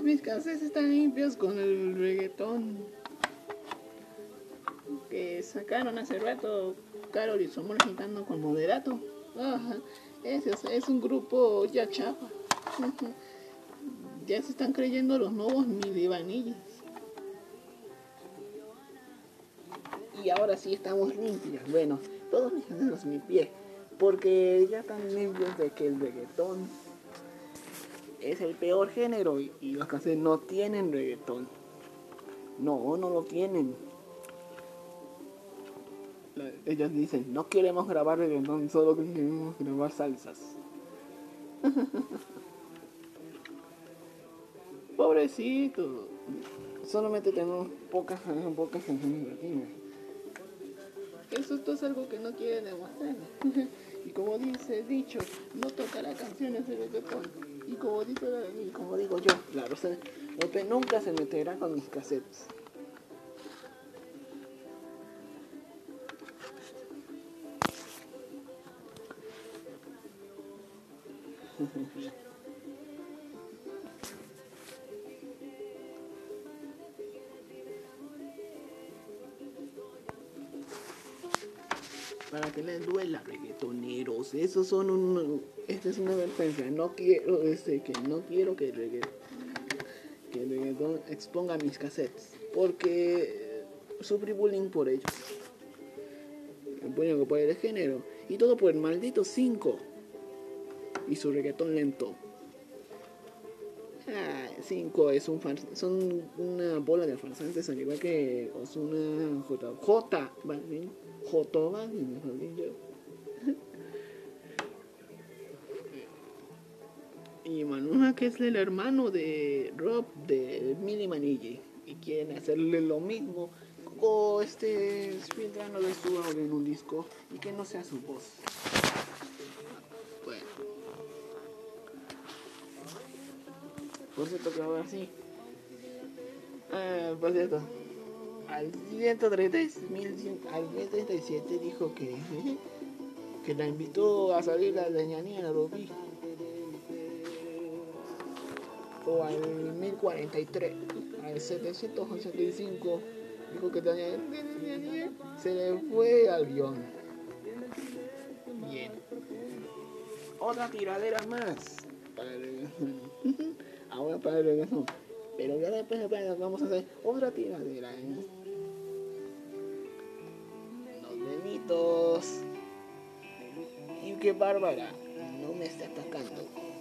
todos mis cassettes están limpios con el reggaetón que sacaron hace rato Karol y Somos Gitano con Moderato. Ajá, ese es un grupo ya chapa. Ya se están creyendo los nuevos Milli Vanillas. Y ahora sí estamos limpios. Bueno, todos mis cassettes los limpié, porque ya están limpios de que el reggaetón es el peor género y los cassettes no tienen reggaetón. No lo tienen. Ellos dicen, no queremos grabar reggaetón, solo queremos grabar salsas. Pobrecito. Solamente tenemos pocas canciones latinas. Esto es algo que no quiere demostrar. Y como dice el dicho, no tocará canciones de reggaetón. Y como digo yo, la Rosa de Guadalupe nunca se meterá con mis cassettes. Para que les duela, reggaetoneros. Esta es una advertencia. No quiero que el reggaetón exponga mis cassettes, porque sufrí bullying por ellos. Bullying por el género. Y todo por el maldito 5 y su reggaetón lento. 5 son una bola de farsantes, al igual que Ozuna, Jotoba, mejor dicho. Y Manuja, que es el hermano de Rob de Milli Vanilli, y quieren hacerle lo mismo con filtrando de su audio en un disco y que no sea su voz. Bueno, por cierto que ahora sí. Por cierto, al 137 dijo que la invitó a salir a la ñanía Rubí. O al 1043, al 785, dijo que se le fue al guión. Bien. Otra tiradera más para el reggaetón. Ahora para el reggaetón. Pero ya después vamos a hacer otra tiradera. Los deditos. Y que Bárbara no me está atacando.